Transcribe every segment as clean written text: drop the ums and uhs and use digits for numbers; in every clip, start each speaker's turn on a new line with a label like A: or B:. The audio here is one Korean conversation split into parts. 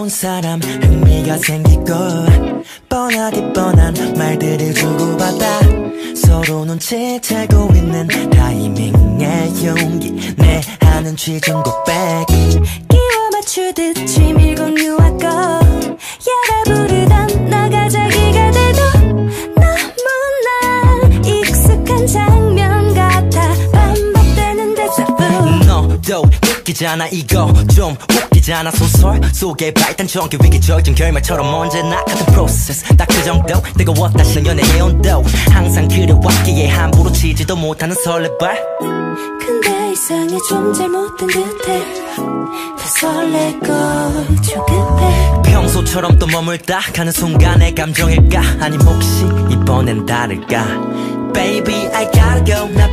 A: 새로운 사람 흥미가 생기고 뻔하디 뻔한 말들을 주고받아 서로 눈치채고 있는 타이밍의 용기 내 하는 취중 고백
B: 끼워 맞추듯 치밀고 유하고 야라 부르던 너가 자기가 돼도 너무나 익숙한 장면 같아 반복되는 대사부
A: 너도 웃기잖아 이거 좀 웃기잖아 소설 속의 발단적인 위기적인 결말처럼 언제나 같은 프로세스 딱 그 정도 뜨거웠다 신연의 온도 항상 그려왔기에 함부로 치지도 못하는 설레발
B: 근데 이상해 좀 잘못된 듯해 더 설레고 조급해
A: 평소처럼 또 머물다 가는 순간의 감정일까 아님 혹시 이번엔 다를까 Baby I gotta go 나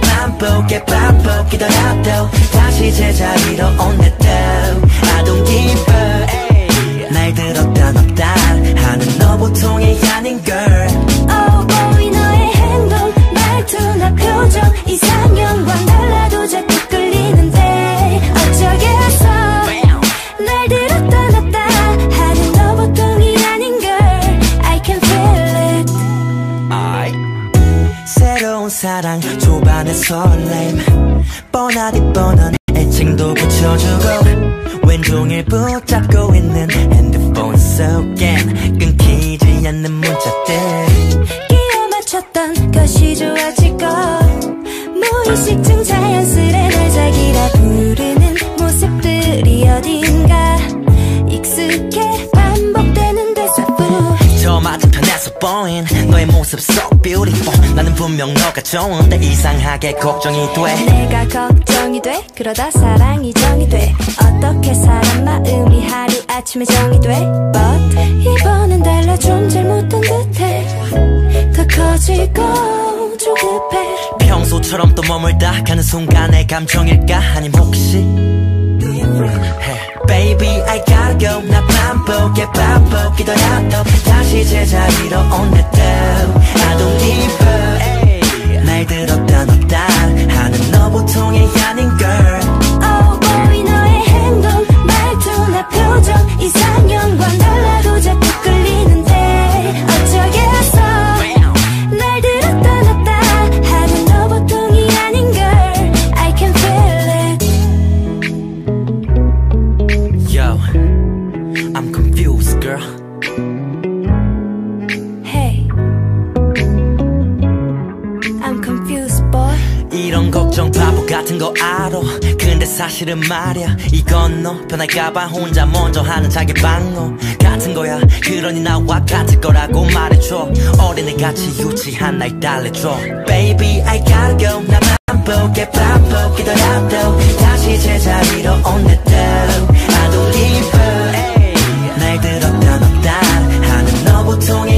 A: 반복이더라도 다시 제자리로 온내도 I don't give up 날 들었다 놨다 하는 너 보통이 아닌 girl
B: Oh boy 너의 행동 말투나 표정 이상형과 달라도 자꾸 끌리는데 어쩌겠어 날 들었다 놨다 하는 너 보통이 아닌 girl I can feel it
A: 새로운 사랑 초반의 설렘 뻔하디 뻔한 애칭도 붙여주고 왼종일 붙잡고 있는 핸드폰 속엔 끊기지 않는 문자들
B: 끼워 맞췄던 것이 좋아지고 무의식중 자연스레 널 자기라 부르는 모습들이 어딘가 익숙해 반복되는 대사부
A: 저 맞은편에서 보인 너의 모습 so beautiful 나는 분명 너가 좋은데 이상하게 걱정이 돼
B: 내가 걱정이 돼 그러다 사랑이 정이 돼 어떻게 사람 마음이 하루아침에 정이 돼 But 이번엔 달라 좀 잘못된 듯해 더 커지고 조급해
A: 평소처럼 또 머물다 가는 순간의 감정일까 아님 혹시 Baby I gotta go 나 반복이더라도 다시 제자리로 온내도 I don't give up 날 들었다 놨다 하는 너 보통이 아닌 girl
B: Oh boy 너의 행동 말투나 표정 이상형과 달라도 자꾸 끌리는데 어쩌겠어 날 들었다 놨다 하는 너 보통이 아닌 girl I can feel it
A: Yo I'm confused girl
B: Hey I'm confused boy
A: 이런 걱정 바보 같은 거 알아 근데 사실은 말야 이건 너 변할까봐 혼자 먼저 하는 자기 방어 같은 거야 그러니 나와 같을 거라고 말해줘 어린애같이 유치한 날 달래줘 Baby I gotta go 나 반복이더라도 다시 제자리로 온내도 I don't give up 날 들었다 놨다 하는 너 보통이